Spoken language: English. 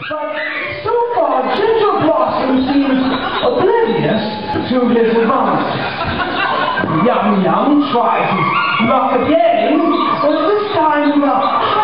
But so far, Ginger Blossom seems oblivious to his advances. Yum Yum tries his luck again, but this time with a